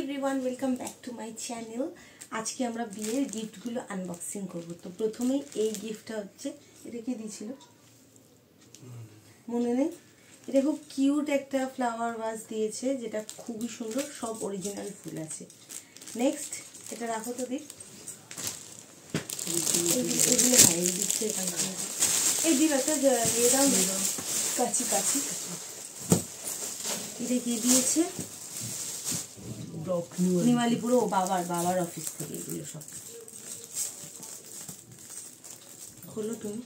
Everyone, welcome back to my channel. আজকে আমরা বিয়ের গিফটগুলো আনবক্সিং করব। তো প্রথমেই এই গিফটটা হচ্ছে, এটা কি দিয়েছিল মনে নেই। এটা খুব কিউট একটা ফ্লাওয়ার ভাস দিয়েছে, যেটা খুবই সুন্দর, সব অরিজিনাল ফুল আছে। নেক্সট এটা রাখো তো দিক, এগুলো ভাই এই দিচ্ছে, এই দিক একটা ইয়ে দাও, কাছি কাছি। এটা কি দিয়েছে? নিমালিপুর, ও বাবার অফিস থেকে এগুলো সব। খোলো তুমি।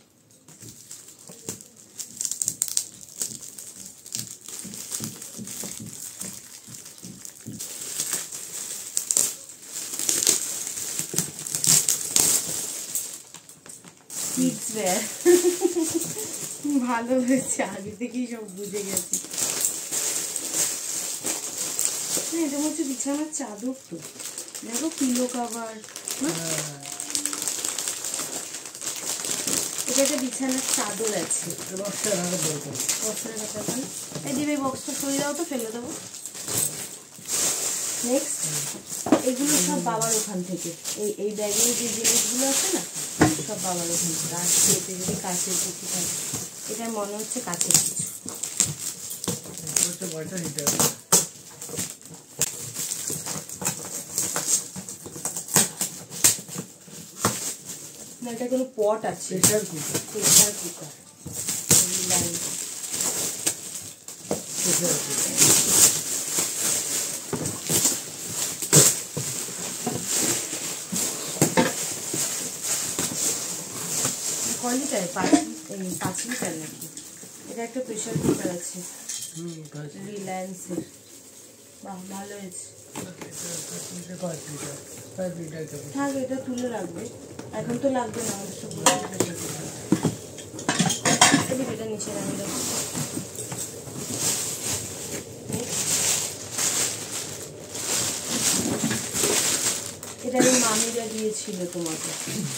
কিডস ওয়্যার, ভালো হয়েছে, আগে থেকেই সব বুঝে গেছি। এটা হচ্ছে বিছানার চাদর, তো দেখো পিলো কাভার। এটা একটা বিছানার চাদর আছে। এই দিবে বক্সটা সরিয়ে দাও তো, ফেলে দেবো। নেক্সট এগুলো সব বাবার ওখান থেকে, এই ব্যাগের যে জিনিসগুলো আছে না, সব বাবার ওখান থেকে। আর এতে যদি কাছের কিছু থাকে, এটা মনে হচ্ছে কাছের কিছু। না, এটা কোনো পট আছে, প্রেসার কুকার। কয় লিটার? 5 লিটার নাকি? এটা একটা প্রেসার কুকার আছে রিলায়েন্সের। বাহ, ভালো হয়েছে। থাক, এটা তুলে রাখবে, এখন তো লাগবে না। এটা নিচে নামিয়ে রাখবো। এটা আমি মামিরা দিয়েছিল তোমাকে।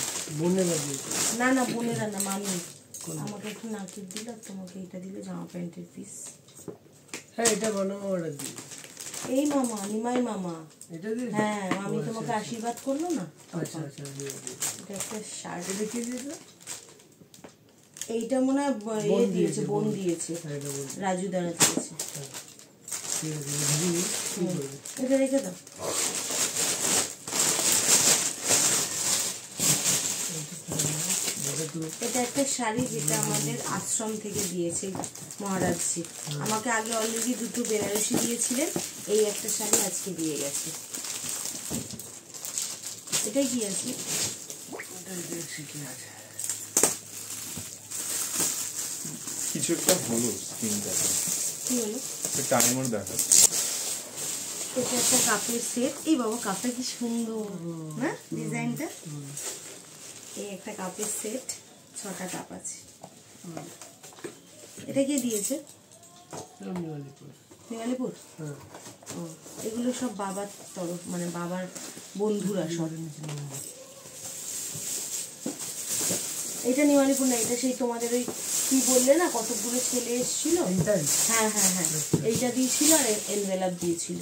না না, বোনেরা না, মামি আমাকে একটু নাকি দিল, তোমাকে এটা দিলে জামা প্যান্টের পিস। হ্যাঁ, এটা অর্ডার দিই। এই মামা, নিমাই মামা, হ্যাঁ, আমি তোমাকে আশীর্বাদ করলো না। আচ্ছা আচ্ছা, এটা একটা শার্ট। এটা কি দিয়েছে? এইটা মনে হয় দিয়েছে, বোন দিয়েছে, রাজু দ্বারা দিয়েছে। এটা রেখে দাও। এটা একটা শাড়ি, যেটা আমাদের আশ্রম থেকে দিয়েছে মহারাজজি। আমাকে আগে অলরেডি 2টো বেনারসি দিয়েছিলেন, এই একটা শাড়ি আজকে দিয়ে গেছে। এটাই কি আছে? কিছু একটা হলো, স্ক্রিনটা কি হলো? টাইমার দেখাচ্ছে। এটা একটা কাপের সেট। এই বাবা, কাপটা কি সুন্দর না ডিজাইনটা। এই একটা কাপের সেট, 6টা কাপ আছে। এটা কে দিয়েছে? নিমালিপুর। ও, এগুলো সব বাবার তরফ, মানে বাবার বন্ধুরা সব। এটা নিমালিপুর না, এটা সেই তোমাদের ওই কি বললে না, কতগুলো ছেলে এসেছিল। হ্যাঁ হ্যাঁ হ্যাঁ, এইটা দিয়েছিল আর এনভেলপ দিয়েছিল।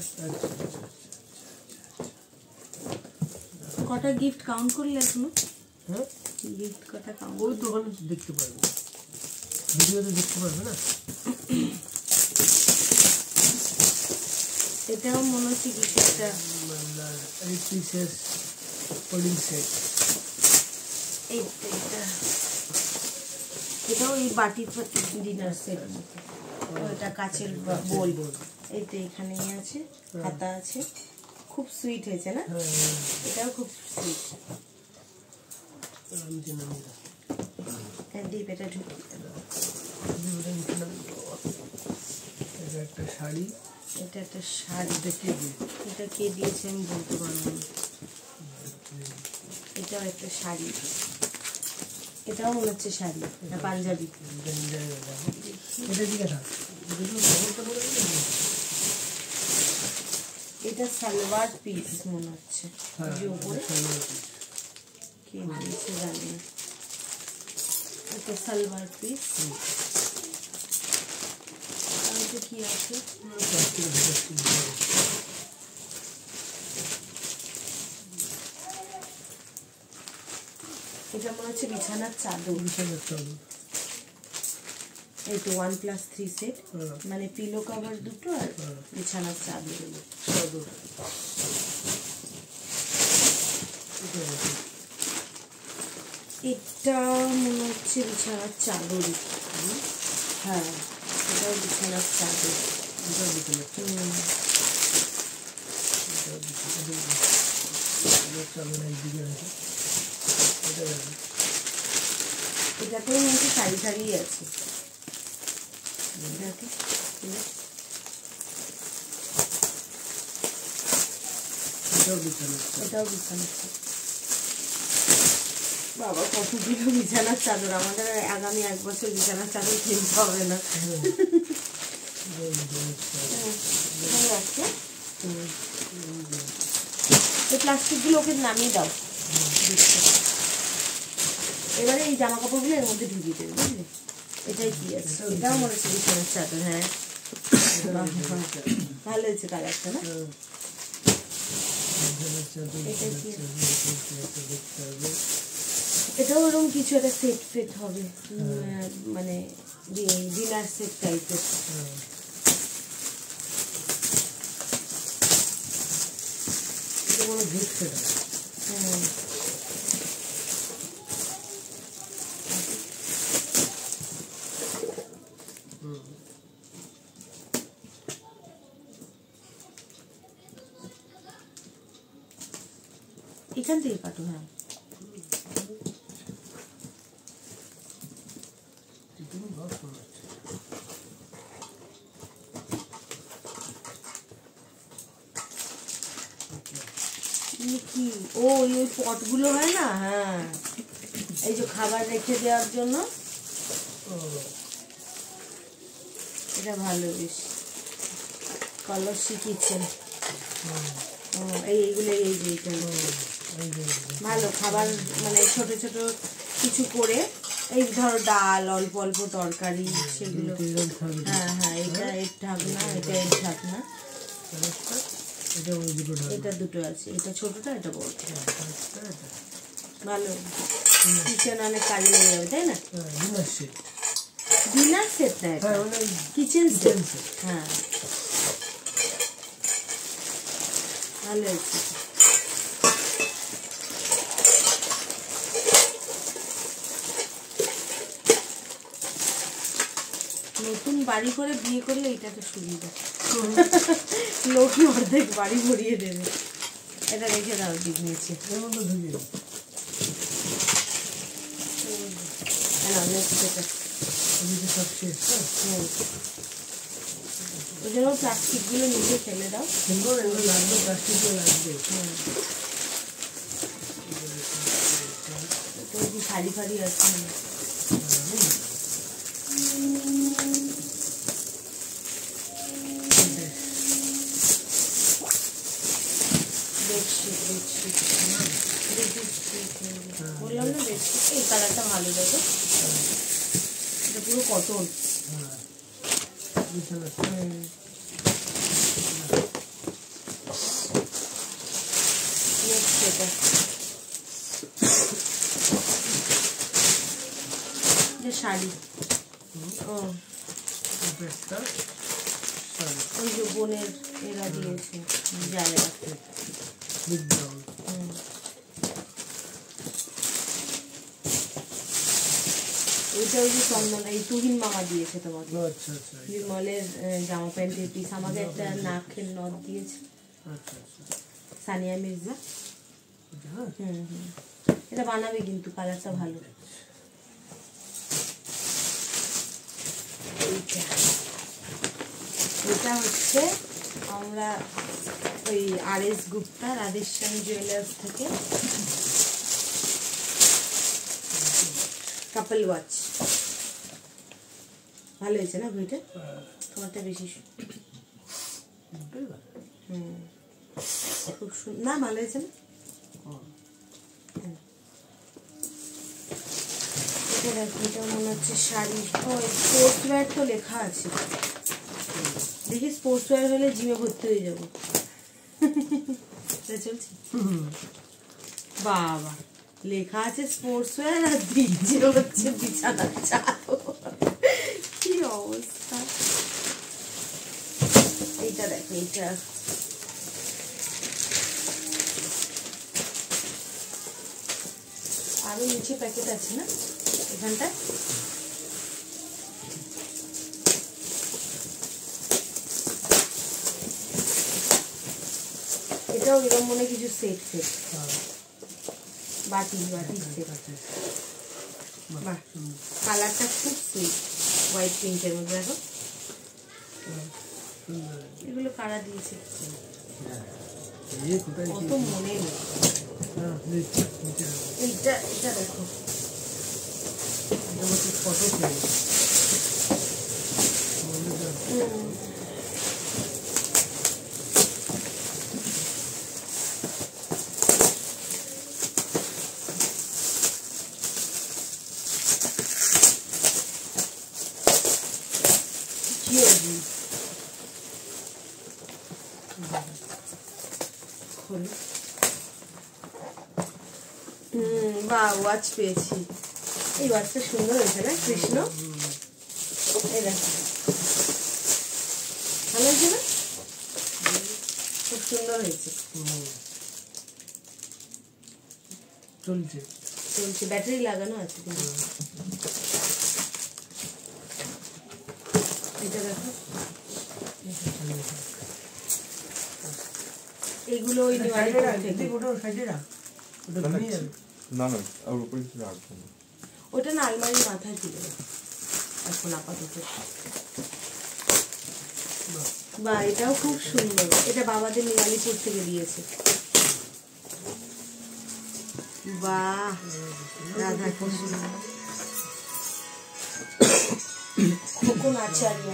কটা গিফট কাউন্ট করলে এখনো? হ্যাঁ, গিফট কটা কাউন্ট? ওই তো ওখানে দেখতে পারবে, ভিডিওতে দেখতে পারবে না। এটাও মনে হচ্ছে কিছু একটা পিসেস পোলিং সেট। এটাও এই বাটির ডিনার সেট মতো। এটা কাচের বোল। এই তো এখানেই আছে, হাতা আছে। খুব সুইট হয়েছে না? এটাও খুব সুইট। ডিপ এটা ঢুকিয়ে একটা শাড়ি। এটা একটা শাড়ি। এটা কে দিয়েছে আমি বলতে পারবো না। এটাও একটা শাড়ি, এটাও মনে হচ্ছে শাড়ি, এটা পাঞ্জাবি। এটা সালোয়ার পিস মনে হচ্ছে, যে উপরে কে দিয়েছে জানি না। এটা সালোয়ার পিস। কি আছে? এটা মনে হচ্ছে বিছানার চাদর। বিছানার চাদর। এই তো 1+3 সেট, মানে পিলো কভার দুটো আর বিছানার চাদর। চাদর এটা মনে হচ্ছে বিছানার চাদরই। হ্যাঁ, এটাও বিছানার চাদর। এটা বিছানার চাদর একদিকে আছে। এটাতেও মনে হচ্ছে সারি সারি আছে। এটাও বিছানার চাদর। এটাও বিছানার চাদর। বাবা কতগুলো বিছানার চাদর! আমাদের আগামী 1 বছর বিছানার চাদর কিনতে হবে না। এই প্লাস্টিকগুলো ওকে নামিয়ে দাও। এবারে এই জামা কাপড়গুলো এর মধ্যে ঢুকিয়ে দেবে, বুঝলি? এটাই কি আছে? এটাও মনে হচ্ছে বিছানার চাদর। হ্যাঁ, ভালো হয়েছে কালারটা না? এটা কি? এটাও ওরকম কিছু একটা সেট ফেট হবে, মানে ডিনার সেট টাইপের। এটা কোনো গিফট সেট আছে। হ্যাঁ, এখান থেকে কাটো। হ্যাঁ, কি ও ওই পটগুলো হয় না? হ্যাঁ, এই যে খাবার রেখে দেওয়ার জন্য। এটা ভালো, বেশ কলসি কিচেন। এইগুলো এই যে এটা ভালো খাবার, মানে ছোট ছোট কিছু করে, এই ধরো ডাল, অল্প অল্প তরকারি, সেগুলো। হ্যাঁ হ্যাঁ, এটা এর ঢাকনা, এটা এর ঢাকনা। এটা দুটো আছে, এটা ছোটটা, এটা বড়। ভালো, কিচেন অনেক কাজে লেগে যাবে, তাই না? ডিনার সেট না, এটা কিচেন সেট। হ্যাঁ, ভালো হয়েছে। নতুন বাড়ি করে বিয়ে করলে এটা তো সুবিধা, লোকই অর্ধেক বাড়ি ভরিয়ে দেবে। এটা রেখে দাও দিক নিচে। ওই জন্য প্লাস্টিকগুলো নিচে ফেলে দাও। তো কি শাড়ি ফাড়ি আছে? বললাম না বেডশিট, এই কালারটা ভালো দেখো, এটা পুরো কটন। শাড়ি, ওই যে বোনের এরা দিয়েছে জায়গা। এইটা ওই যে চন্দন, এই তুহিন মামা দিয়েছে তোমাকে। বিমলের জামা প্যান্টের পিস। আমাকে একটা নাকের নথ দিয়েছে সানিয়া মির্জা। এটা বানাবে কিন্তু, কালারটা ভালো। এটা হচ্ছে আমরা ওই RS গুপ্তা রাধেশ্যাম জুয়েলার্স থেকে কাপল ওয়াচ। ভালো হয়েছে না বইটা? তোমারটা বেশি খুব সুন্দর না? ভালো হয়েছে না? এটা মনে হচ্ছে শাড়ি। স্পোর্টস ওয়্যার তো লেখা আছে, দেখি স্পোর্টস ওয়্যার হলে জিমে ভর্তি হয়ে যাবো। চলছে বাবা, লেখা আছে স্পোর্টস ওয়্যার আর দিচ্ছে হচ্ছে বিছানার চাদর। কি অবস্থা! এইটা দেখো, এইটা আরো নিচে প্যাকেট আছে না এখানটা? এটাও এরকম মনে কিছু সেট সেট বাটি বাটি সেট। বাহ, কালারটা খুব সুইট, হোয়াইট পিঙ্কের মধ্যে। দেখো এগুলো কারা দিয়েছে কত মনে নেই। এইটা এটা দেখো, ফটো বা ওয়াচ পেয়েছি। এই ওয়াচটা সুন্দর হয়েছে না, কৃষ্ণ? এই দেখো, ভালো হয়েছে না? খুব সুন্দর হয়েছে। চলছে চলছে, ব্যাটারি লাগানো আছে। এটা দেখো, এগুলো ওই না না, আর উপরে কিছু রাখবো না। ওটা না আলমারির মাথায় তুলে এখন আপাতত। বা এটাও খুব সুন্দর, এটা বাবাদের নিরালিপুর থেকে দিয়েছে। বাহ, রাধা কৃষ্ণ খোকন আচার্য।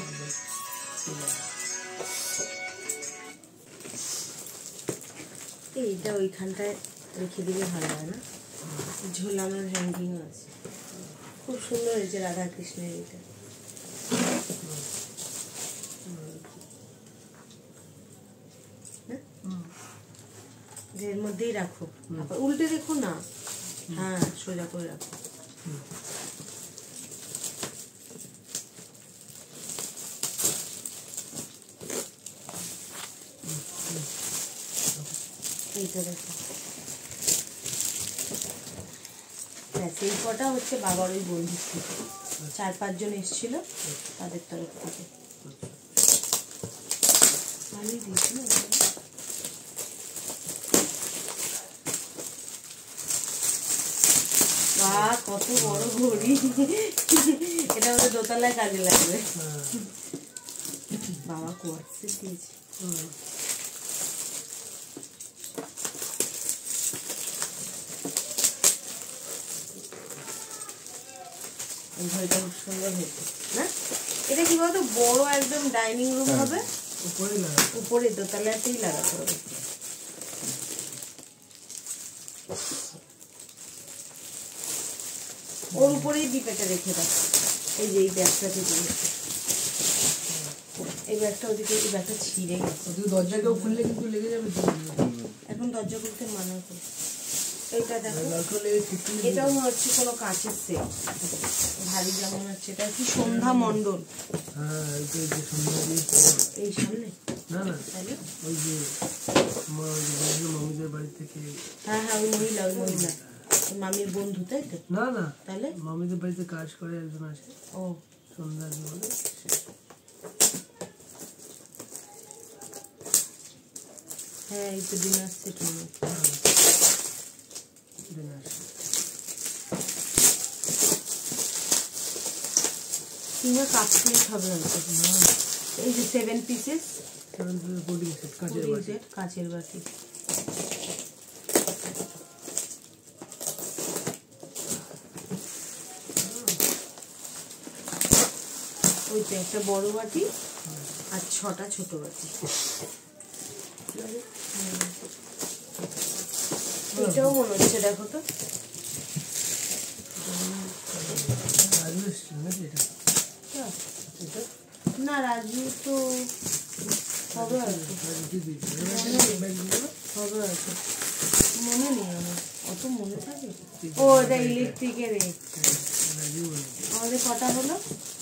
এইটা ওইখানটায় রেখে দিলে ভালো হয় না? ঝোলানোর হ্যাঙ্গিং আছে, খুব সুন্দর হয়েছে রাধা কৃষ্ণের। এটা এর মধ্যেই রাখো, উল্টে দেখো না। হ্যাঁ, সোজা করে রাখো। এইটা দেখো, এই কটা হচ্ছে বাবার ওই বন্ধুর থেকে, 4-5 জন এসেছিল তাদের তরফ থেকে। ভালোই দিয়েছিল। বাহ, কত বড় ঘড়ি! এটা আমাদের দোতলায় কাজে লাগবে। বাবা কোয়ার্টসে দিয়েছে। ঘড়িটা খুব সুন্দর হয়েছে না? এটা কি বলতো, বড় একদম ডাইনিং রুম হবে, উপরে দোতলাতেই লাগাতে হবে। ওর উপরেই ডিপেটা রেখে দাও। এই যে এই ব্যাগটা থেকে, এই ব্যাগটা ওদিকে, এই ব্যাগটা ছিঁড়ে গেছে। দরজাটাও খুললে কিন্তু লেগে যাবে। এখন দরজা খুলতে মানা করে। এইটা দেখো, এটাও মনে হচ্ছে কোনো কাঁচের সেট, ভারী যেমন হচ্ছে। এটা কি সন্ধ্যা মণ্ডল? এই সামনে না না, ওই যে মামিদের বাড়ি থেকে। হ্যাঁ হ্যাঁ, ওই মহিলা, ওই মহিলা মামির বন্ধু, তাই তো? না না, তাহলে মামিদের বাড়িতে কাজ করে একজন আছে। ও, সন্ধ্যা বলে। হ্যাঁ, এই তো ডিনার সেট মনে হচ্ছে। কিংবা কাপ প্লেট হবে হয়তো। এই যে 7 পিসেস কাচের বাটি। ওই তো একটা বড় বাটি আর 6টা ছোট বাটি। এটাও মনে হচ্ছে, দেখো তো। না, রাজু তো হবে হয়তো, হবে হয়তো, মনে নেই আমার অত মনে থাকে? ও এটা ইলেকট্রিকের। আমাদের কটা হলো?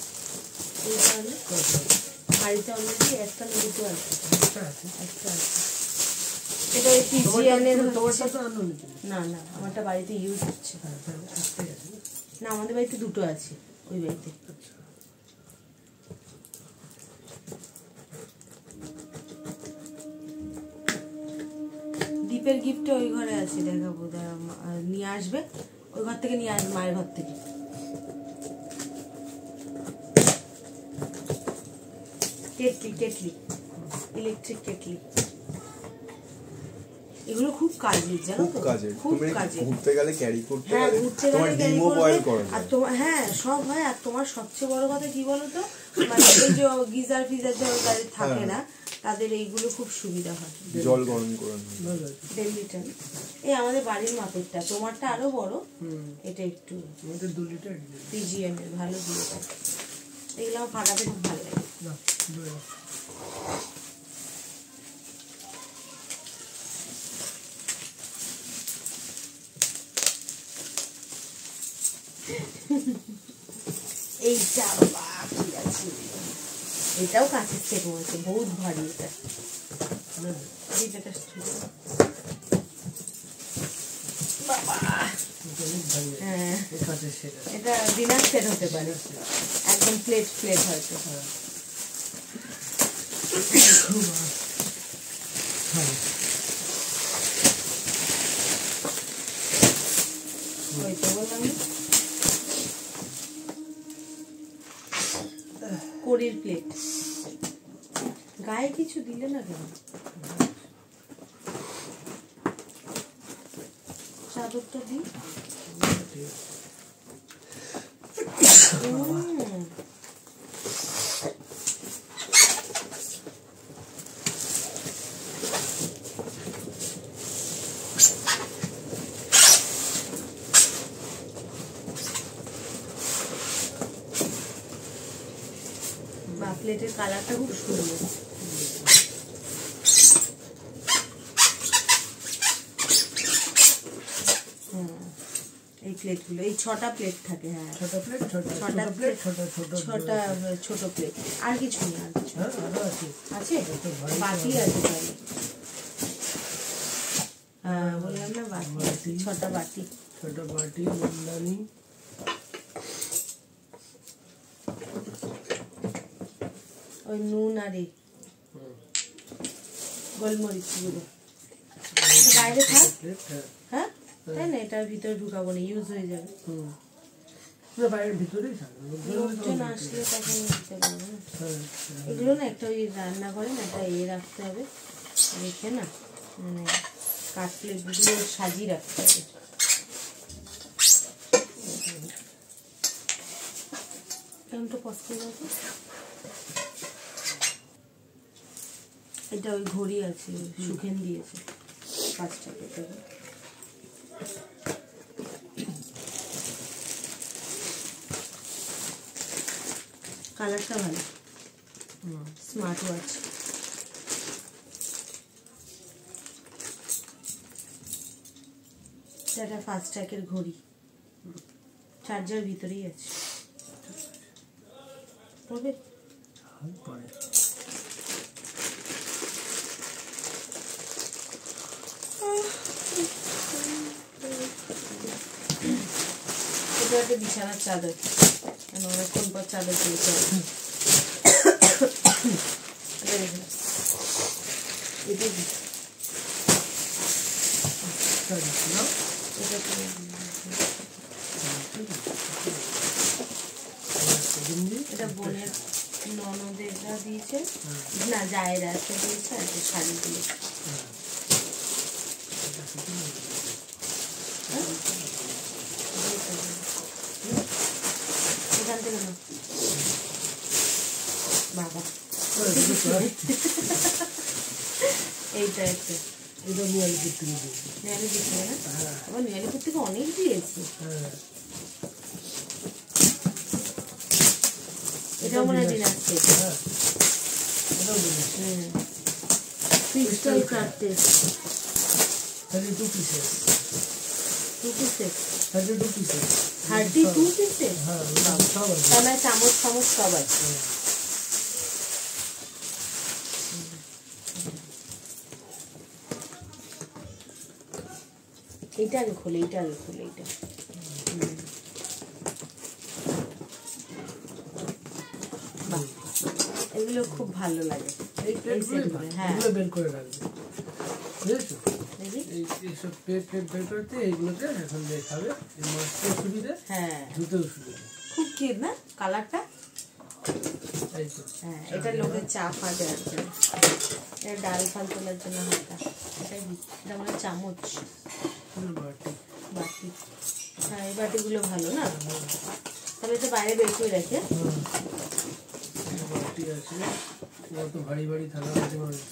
বাড়িতে অলরেডি একটা না দুটো আছে? একটা আছে। এটা ওই পিজিএনের না না, আমারটা বাড়িতে ইউজ হচ্ছে না। আমাদের বাড়িতে দুটো আছে, ওই বাড়িতে। দীপের গিফটে ওই ঘরে আছে, দেখাবো, নিয়ে আসবে ওই ঘর থেকে, নিয়ে আসবে মায়ের ঘর থেকে। কেটলি কেটলি, ইলেকট্রিক কেটলি, এগুলো খুব কাজের, জানো তো, খুব কাজের। ঘুরতে গেলে ক্যারি করতে, হ্যাঁ ঘুরতে গেলে ক্যারি করবে। আর তোমার, হ্যাঁ সব হয়। আর তোমার সবচেয়ে বড় কথা কি বলো তো, মানে এই যে গিজার ফিজার যাদের থাকে না, তাদের এইগুলো খুব সুবিধা হয়। জল গরম করে 1.5 লিটার। এই আমাদের বাড়ির মাপেরটা, তোমারটা আরো বড়, এটা একটু 2 লিটার পিজিএম এর, ভালো দিয়েছে। এগুলো আমার ফাটাতে খুব ভালো লাগে। এইটা বাকি আছে, এটাও কাঁচের সেট হয়েছে, বহুত ভারী এটা। হ্যাঁ এটা ডিনার সেট হতে পারে, একদম প্লেট প্লেট হয়তো। ওই তো বললাম কড়ির প্লেট। গায়ে কিছু দিলে না কেন? চাদরটা দিই। বা প্লেটের কালারটা খুব সুন্দর। এই প্লেটগুলো, এই 6টা প্লেট থাকে। হ্যাঁ 6টা প্লেট, 6টা প্লেট, 6টা ছোট প্লেট। আর কিছু নেই, আর কিছু আছে, বাকি আছে তাহলে। হ্যাঁ বললাম না, বাটি 6টা বাটি, 6টা বাটি, মুন্দানি, ওই নুন আর এই গোলমরিচ গুলো বাইরে থাক। হ্যাঁ তাই না, এটার ভিতরে ঢুকাবো না, ইউজ হয়ে যাবে। বাইরের ভিতরেই লোকজন আসলে তখন দিতে পারবো না। এগুলো না একটা ওই রান্নাঘরে না একটা রাখতে হবে, রেখে না মানে কাটলেটগুলো সাজিয়ে রাখতে হবে। কেমনটা পছন্দ আছে? এটা ওই ঘড়ি আছে, সুখেন দিয়েছে 5 টাকা থেকে। কালারটা ভালো, স্মার্ট ওয়াচ। এটা ফাস্ট্র্যাকের ঘড়ি, চার্জার ভিতরেই আছে। তবে এটা একটা বিছানার চাদর, অনেকক্ষণ পর চাদর পেয়েছে। এটা বোনের ননদেরা দিয়েছে, না জায়েরা একটা দিয়েছে, আর একটা শাড়ি দিয়েছে। এখান থেকে না বাবা, এইটা একটা এটা নিয়ালিপুর থেকে নিয়ালিপুর থেকে না, আবার নিয়ালিপুর থেকে অনেক দিয়েছে। এটাও মনে হয় ডিনার সেট। ক্রিস্টাল কাটতে 32 pieces। 2 পিসের 32 পিসের 32 পিসের হ্যাঁ সব আছে তাহলে চামচ চামচ সব আছে। এইটা আগে খোলে, এইটা আগে খোলে, এইটা বাহ, এগুলো খুব ভালো লাগে। এই প্লেটগুলো হ্যাঁ এগুলো বের করে রাখবে বুঝেছো দেখি। এইসব প্লেট বের করতে এইগুলোকে এখন দিয়ে খাবে এই মাছটাও সুবিধা হ্যাঁ ধুতেও সুবিধা খুব কিউট না কালারটা? এই তো হ্যাঁ এটা লোকের চা ফা দেওয়ার জন্য, এটা ডাল ফাল তোলার জন্য হালকা। এটাই এটা মানে চামচ বাটি বাটি। হ্যাঁ এই বাটিগুলো ভালো না, তাহলে এটা বাইরে বের করে রাখে। বাটি আছে কত ভারী ভারী থালা আছে মাছটা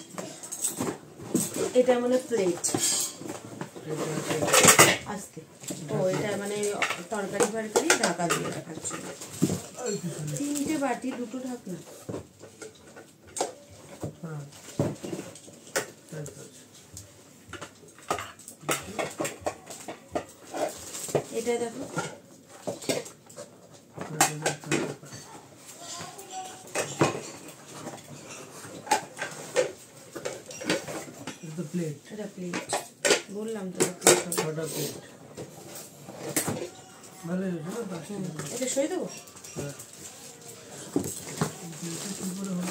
এটা মানে প্লেট এটা আছে আস্তে। ও এটা মানে তরকারি ফরকারি ঢাকা দিয়ে রাখার জন্য। আর কিছু নেই 3টে বাটি 2টো ঢাকনা। হ্যাঁ তাই আছে এটা দেখো এটা প্লেট এটা প্লেট বললাম তো। ছটা প্লেট ভালো হয়েছে না পাঁচটা এটা সই দেবো। হ্যাঁ এটা কি করে হবে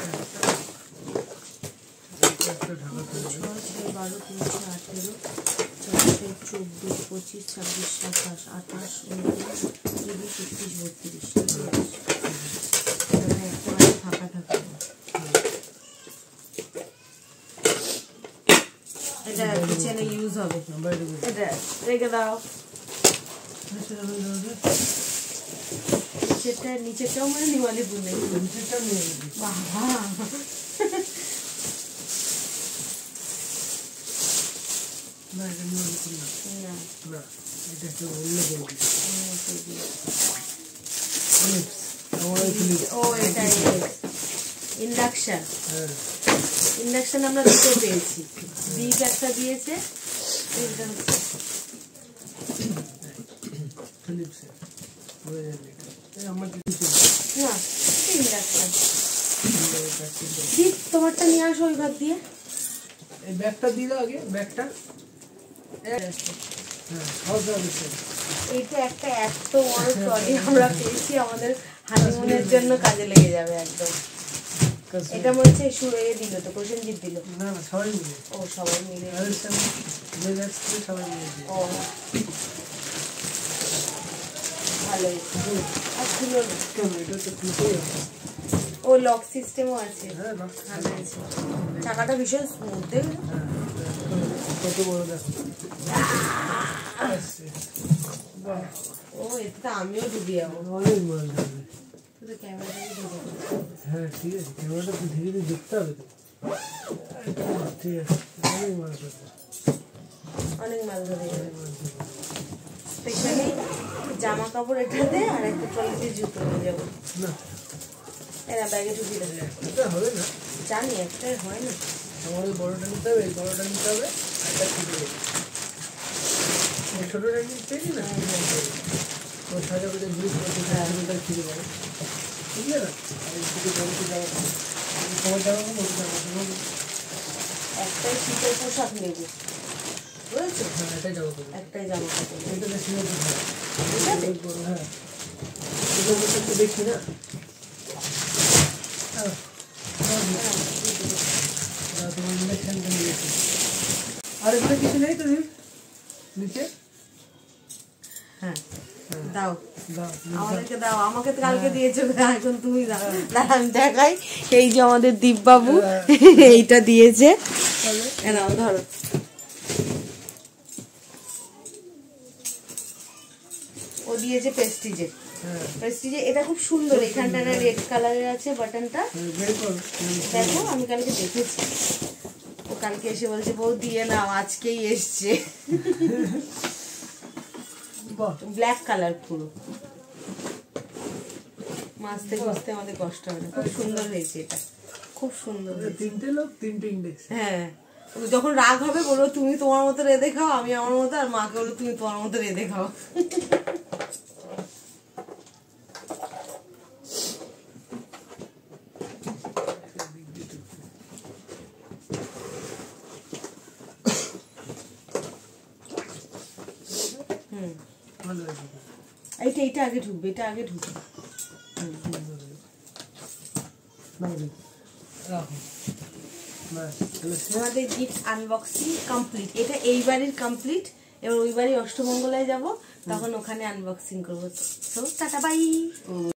একটা ঢাকা করে 6, 12, 13, 18, 14, 24, 25, 26, 27, 28, 29, 30, 31, 32। একেবারে ফাঁকা থাকে। এটা কিচেনে ইউজ হবে। বাইরে এটা রেখে দাও। নিচেরটাও মানে নিওয়ালি বুনে। নিচেরটা নিয়ে বাবা না এটা নিয়ে না না এটা একটা অন্য ও এটা ইন্ডাকশন। হ্যাঁ ইন্ডাকশন আমরা দুটো পেয়েছি, ডিপ একটা দিয়েছে। এটা হচ্ছে ফিলিপসের হয়ে যাবে এটা আমার কিছু না ইন্ডাকশন। ডিপ তোমারটা নিয়ে আসো ওই ঘর দিয়ে। এই ব্যাগটা দিয়ে দাও আগে ব্যাগটা হ্যাঁ সব যাবে এইটা একটা এত বড় ট্রলি আমরা পেয়েছি, আমাদের হানিমুনের জন্য কাজে লেগে যাবে একদম। এটা মনে হচ্ছে সুরে দিল তো, প্রসেনজিৎ দিল। না না সবাই মিলে ও সবাই মিলে। সবাই মিলে ও ভালো আর খুলো না। কেন এটা তো খুলতেই হবে ও লক সিস্টেমও আছে। হ্যাঁ ভালো আছে, চাকাটা ভীষণ স্মুথ দেখবে। কত বড় দেখো বাহ ও এতে তো আমিও ডুবে যাবো। অনেক মাছ ধরবে শুধু ক্যামেরাটাকে ডুবে যাবো। হ্যাঁ ঠিক আছে ক্যামেরাটা তো ধীরে ধীরে দেখতে হবে তো ঠিক আছে অনেক মাছ ধরবে অনেক মাছ ধরে যাবে। স্পেশালি জামা কাপড় এটাতে আর একটা ট্রলিতে জুতো নিয়ে যাবো। না এরা ব্যাগে ঢুকি দেবে। এটা হবে না জানি একটাই হয় না। আমাদের বড়টা নিতে হবে এই বড়টা নিতে হবে আর একটা ছোটো ছোটোটা নিতে না ও সাজা করে ঘুরে ছোটোটা ছিঁড়ে যাবে বুঝলে না আর এইদিকে জমিতে যাওয়া সবার যাওয়া একটাই শীতের পোশাক নেবো, বুঝেছো? হ্যাঁ এটাই যাবো করবো একটাই জামা কাপড় নেবো। এটা বেশি হবে বুঝলে? হ্যাঁ এগুলো একটু দেখি না তোমার ইলেকশনটা নিয়েছি আর এগুলো কিছু নেই তো নিচে হ্যাঁ দাও, দাও আমাদেরকে দাও। আমাকে তো কালকে দিয়েছো, এখন তুমি দাও। দাঁড়া আমি দেখাই। এই যে আমাদের দীপবাবু এইটা দিয়েছে। নাও ধরো। ও দিয়েছে প্রেস্টিজে। প্রেস্টিজে এটা খুব সুন্দর, এখানটা রেড কালারের আছে বাটনটা। দেখো আমি কালকে দেখেছি, ও কালকে এসে বলছে বউ দিয়ে নাও, আজকেই এসছে। ব্ল্যাক কালার পুরো, মাছতে কষতে আমাদের কষ্ট হবে না। খুব সুন্দর হয়েছে এটা, খুব সুন্দর হয়েছে। 3টে লোক 3টে ইন্ডেক্স। হ্যাঁ যখন রাগ হবে বলবো তুমি তোমার মতো রেঁধে খাও, আমি আমার মতো, আর মাকে বলবো তুমি তোমার মতো রেঁধে খাও। ভালো হয়েছে। এইটা আগে ঢুকবে, এটা আগে ঢুকবে। রাখো। ব্যাস, তাহলে আমাদের গিফট আনবক্সিং কমপ্লিট। এটা এই বাড়ির কমপ্লিট। এবার ওই বাড়ি অষ্টমঙ্গলায় যাব, তখন ওখানে আনবক্সিং করবো। তো টাটা বাই।